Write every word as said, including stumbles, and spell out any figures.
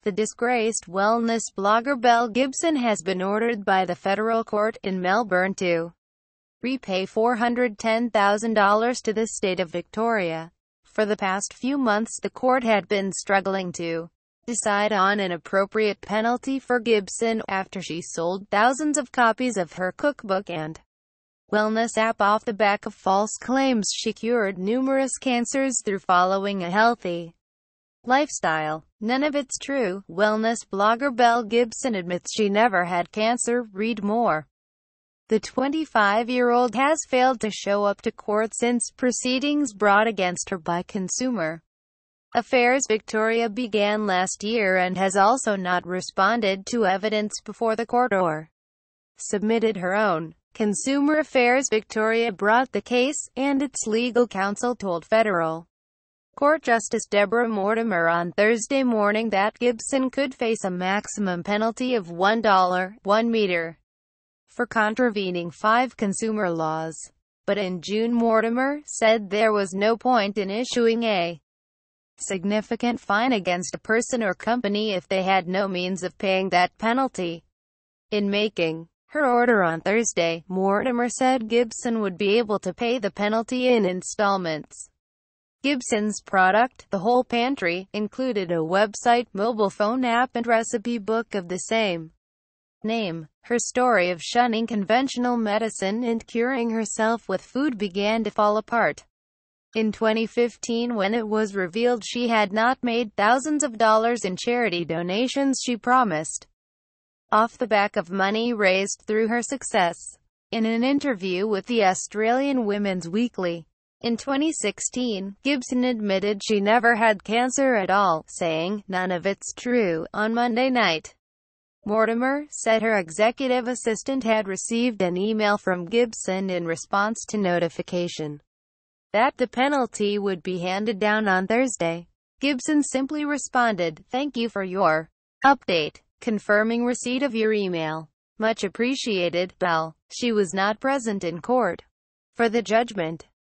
The disgraced wellness blogger Belle Gibson has been ordered by the federal court in Melbourne to repay four hundred ten thousand dollars to the state of Victoria. For the past few months, the court had been struggling to decide on an appropriate penalty for Gibson after she sold thousands of copies of her cookbook and wellness app off the back of false claims she cured numerous cancers through following a healthy lifestyle. None of it's true. Wellness blogger Belle Gibson admits she never had cancer. Read more. The twenty-five-year-old has failed to show up to court since proceedings brought against her by Consumer Affairs Victoria began last year and has also not responded to evidence before the court or submitted her own. Consumer Affairs Victoria brought the case, and its legal counsel told Federal Court Justice Deborah Mortimer on Thursday morning that Gibson could face a maximum penalty of one dollar, one meter, for contravening five consumer laws. But in June, Mortimer said there was no point in issuing a significant fine against a person or company if they had no means of paying that penalty. In making her order on Thursday, Mortimer said Gibson would be able to pay the penalty in installments. Gibson's product, The Whole Pantry, included a website, mobile phone app and recipe book of the same name. Her story of shunning conventional medicine and curing herself with food began to fall apart in twenty fifteen when it was revealed she had not made thousands of dollars in charity donations she promised, off the back of money raised through her success. In an interview with the Australian Women's Weekly in twenty sixteen, Gibson admitted she never had cancer at all, saying, "None of it's true." On Monday night, Mortimer said her executive assistant had received an email from Gibson in response to notification that the penalty would be handed down on Thursday. Gibson simply responded, "Thank you for your update, confirming receipt of your email. Much appreciated, Belle." She was not present in court for the judgment.